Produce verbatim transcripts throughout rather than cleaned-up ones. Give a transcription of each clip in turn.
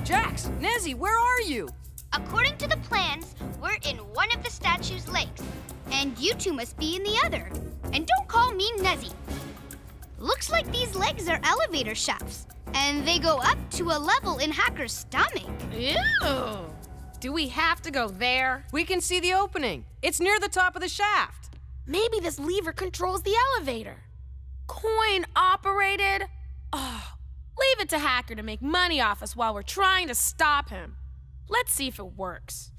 Jax, Nezzy, where are you? According to the plans, we're in one of the statue's legs, and you two must be in the other. And don't call me Nezzy. Looks like these legs are elevator shafts, and they go up to a level in Hacker's stomach. Ew! Do we have to go there? We can see the opening. It's near the top of the shaft. Maybe this lever controls the elevator. Coin operated? Oh, leave it to Hacker to make money off us while we're trying to stop him. Let's see if it works.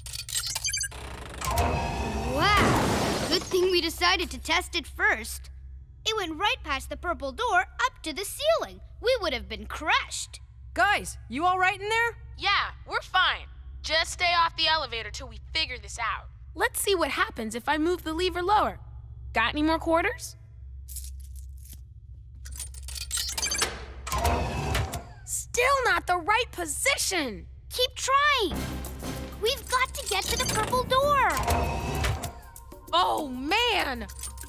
Wow, good thing we decided to test it first. It went right past the purple door up to the ceiling. We would have been crushed. Guys, you all right in there? Yeah, we're fine. Just stay off the elevator till we figure this out. Let's see what happens if I move the lever lower. Got any more quarters? Still not the right position. Keep trying. We've got to get to the purple door. Oh, man.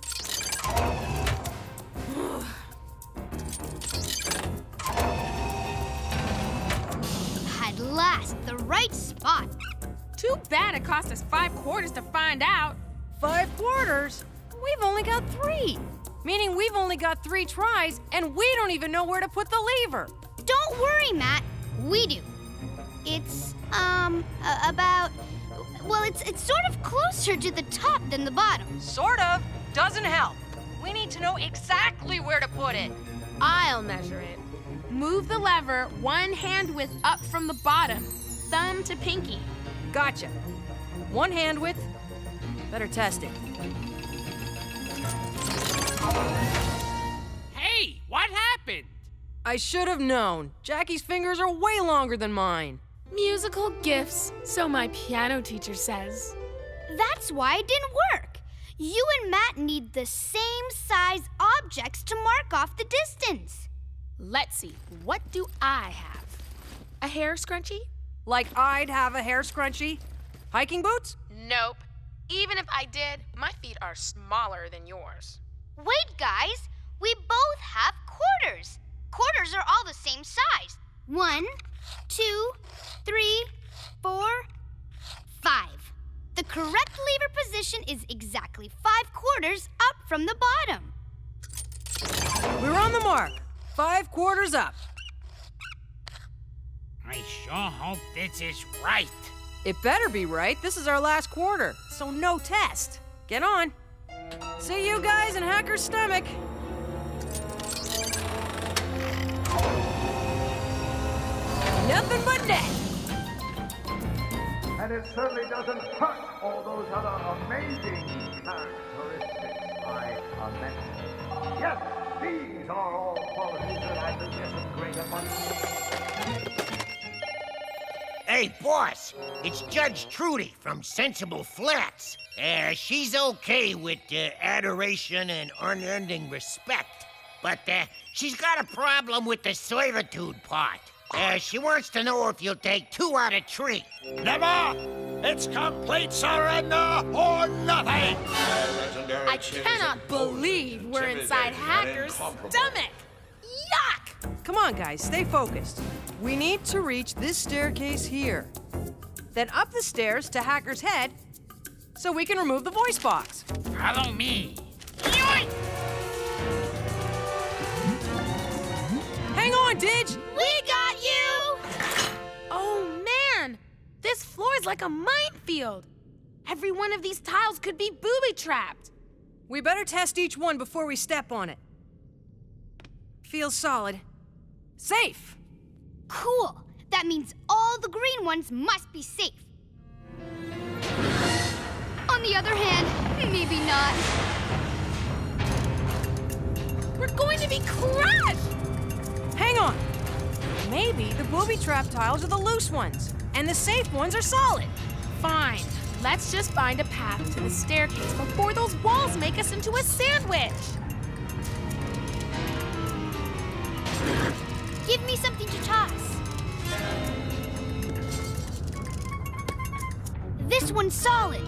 At last, the right spot. Too bad it cost us five quarters to find out. Five quarters? We've only got three. Meaning we've only got three tries, and we don't even know where to put the lever. Don't worry, Matt. We do. It's, um, uh, about... Well, it's, it's sort of closer to the top than the bottom. Sort of. Doesn't help. We need to know exactly where to put it. I'll measure it. Move the lever one hand width up from the bottom, thumb to pinky. Gotcha. One hand width. Better test it. Hey, what happened? I should have known. Jackie's fingers are way longer than mine. Musical gifts, so my piano teacher says. That's why it didn't work. You and Matt need the same size objects to mark off the distance. Let's see, what do I have? A hair scrunchie? Like I'd have a hair scrunchie? Hiking boots? Nope. Even if I did, my feet are smaller than yours. Wait, guys. We both have quarters. Quarters are all the same size. One, two, three, four, five. The correct lever position is exactly five quarters up from the bottom. We're on the mark. Five quarters up. I sure hope this is right. It better be right. This is our last quarter, so no test. Get on. See you guys in Hacker's stomach. Nothing but net. And it certainly doesn't hurt all those other amazing characteristics I uh, mentioned. Yes, these are all qualities that I possess in great abundance. Hey, boss, it's Judge Trudy from Sensible Flats. Uh, she's okay with uh, adoration and unending respect, but uh, she's got a problem with the servitude part. Uh, she wants to know if you'll take two out of three. Never! It's complete surrender or nothing! I cannot believe we're inside Hacker's stomach! Yuck! Come on, guys, stay focused. We need to reach this staircase here. Then up the stairs to Hacker's head so we can remove the voice box. Follow me. Yoink! Hang on, Didge! We got you! Oh, man! This floor is like a minefield. Every one of these tiles could be booby-trapped. We better test each one before we step on it. Feels solid. Safe! Cool. That means all the green ones must be safe. On the other hand, maybe not. We're going to be crushed! Hang on. Maybe the booby-trap tiles are the loose ones, and the safe ones are solid. Fine. Let's just find a path to the staircase before those walls make us into a sandwich. Give me something to toss. This one's solid.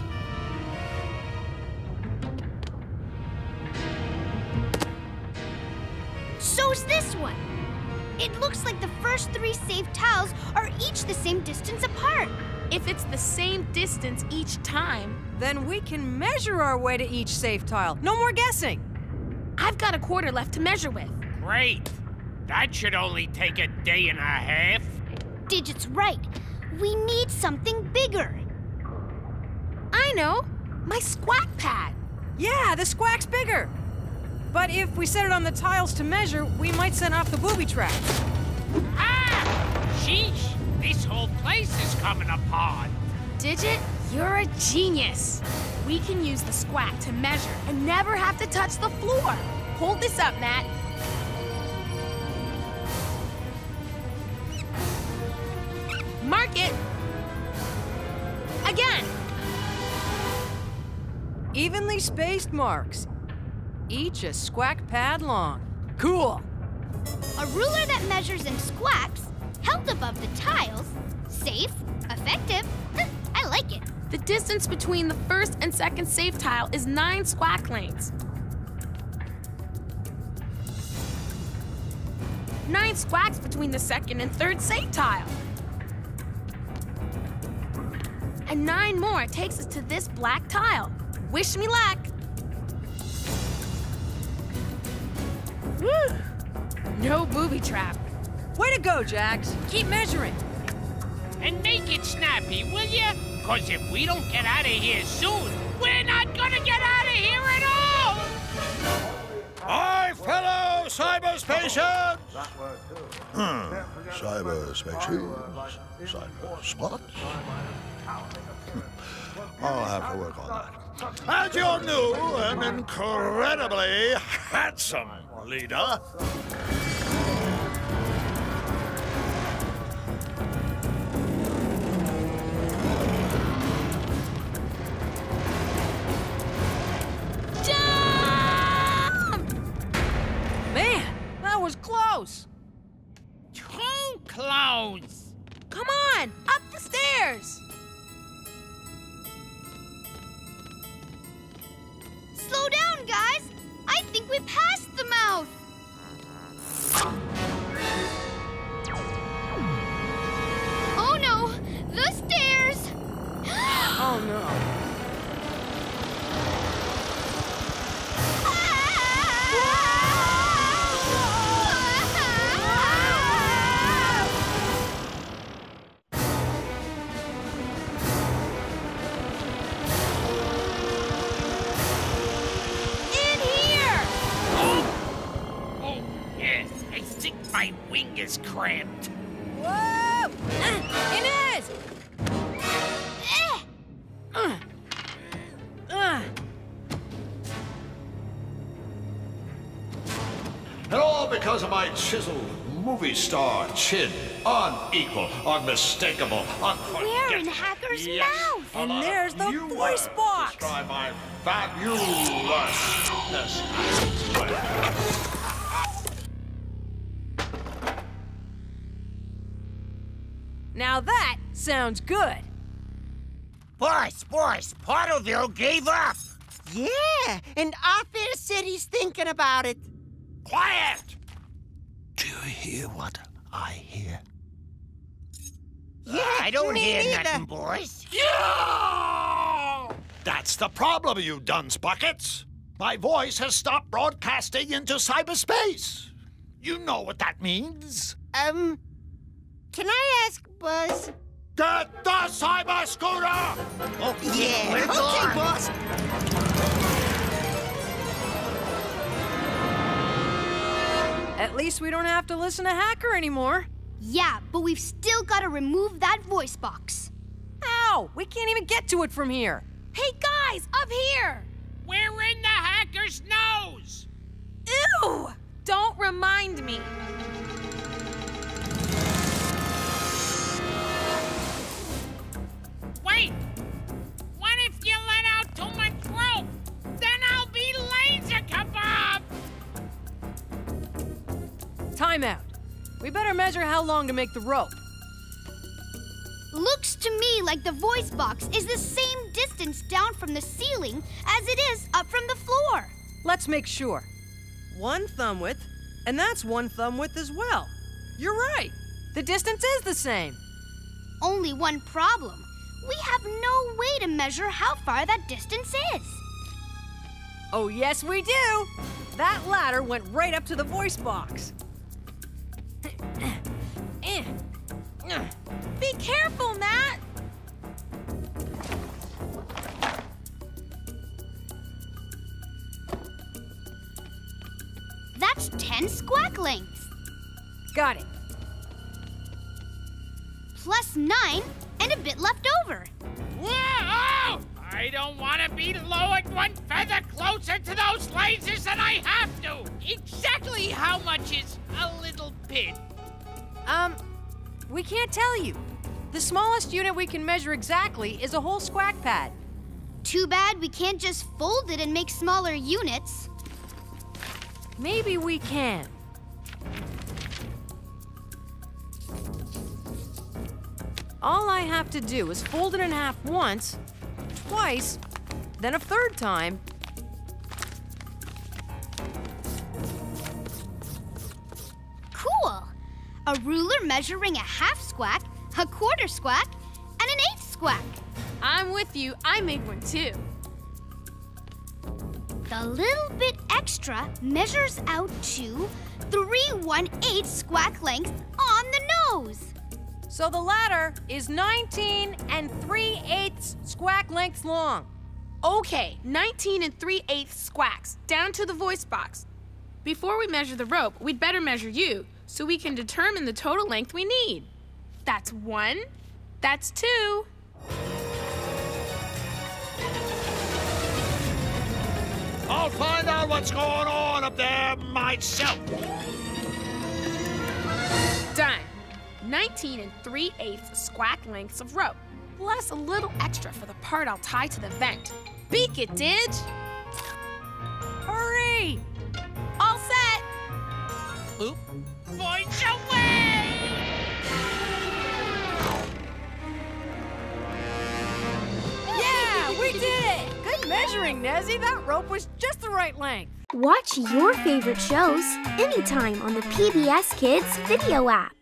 So's this one. It looks like the first three safe tiles are each the same distance apart. If it's the same distance each time, then we can measure our way to each safe tile. No more guessing. I've got a quarter left to measure with. Great. That should only take a day and a half. Digit's right. We need something bigger. I know. My squawk pad. Yeah, the squawk's bigger. But if we set it on the tiles to measure, we might set off the booby traps. Ah! Sheesh! This whole place is coming apart. Digit, you're a genius. We can use the squawk to measure and never have to touch the floor. Hold this up, Matt. Mark it. Again. Evenly spaced marks. Each a squawk pad long. Cool. A ruler that measures in squawks, held above the tiles, safe, effective. I like it. The distance between the first and second safe tile is nine squawk lengths. Nine squawks between the second and third safe tile. And nine more takes us to this black tile. Wish me luck. Woo! No booby trap. Way to go, Jax. Keep measuring. And make it snappy, will ya? Cause if we don't get out of here soon, we're not gonna get out of here at all! Hi, fellow cyberspatians! That word too. Hmm. Cyberspaces? Cybersquad? I'll have to work on that. As your new and incredibly handsome leader, Man, that was close. Too close! Come on, up the stairs. Slow down, guys. I think we passed the mouth. Oh no, the stairs. Oh no. My wing is cramped. Whoa! Uh, Inez! Uh. Uh. and all because of my chiseled movie star chin. Unequal, unmistakable, unforgettable. We're in Hacker's yes. mouth. And Allow there's the few voice words box. Describe my fabulousness. Now that sounds good. Boss, boss, Potterville gave up. Yeah, and Arthur said he's thinking about it. Quiet! Do you hear what I hear? Yeah, I don't me hear neither. nothing, boys. Yeah! That's the problem, you dunce buckets. My voice has stopped broadcasting into cyberspace. You know what that means? Um, can I ask Buzz? Get the cyber scooter! Oh, Yeah, we're okay, gone. boss. At least we don't have to listen to Hacker anymore. Yeah, but we've still got to remove that voice box. Ow! We can't even get to it from here. Hey guys, up here! We're in the hacker's nose! Ew! Don't remind me. Wait! What if you let out too much rope? Then I'll be laser kebab! Timeout. We better measure how long to make the rope. Looks to me like the voice box is the same distance down from the ceiling as it is up from the floor. Let's make sure. One thumb width, and that's one thumb width as well. You're right. The distance is the same. Only one problem. We have no way to measure how far that distance is. Oh, yes, we do. That ladder went right up to the voice box. Be careful, Matt! That's ten squawk lengths. Got it. Plus nine and a bit left over. Whoa! I don't want to be lowered one feather closer to those lasers than I have to. Exactly how much is a little bit? Um, we can't tell you. The smallest unit we can measure exactly is a whole squawk pad. Too bad we can't just fold it and make smaller units. Maybe we can. All I have to do is fold it in half once, twice, then a third time. Cool! A ruler measuring a half squawk, a quarter squawk, and an eighth squawk. I'm with you. I made one too. The little bit extra measures out to three one-eighth squawk lengths on the nose. So the ladder is nineteen and three eighths squawk lengths long. Okay, nineteen and three eighths squawks, down to the voice box. Before we measure the rope, we'd better measure you, so we can determine the total length we need. That's one, that's two. I'll find out what's going on up there myself. Done. nineteen and three eighths squawk lengths of rope, plus a little extra for the part I'll tie to the vent. Beak it, Didge! Hurry! All set! Oop. Voice away! Yeah, we did it! Good measuring, Nezzy. That rope was just the right length. Watch your favorite shows anytime on the P B S Kids video app.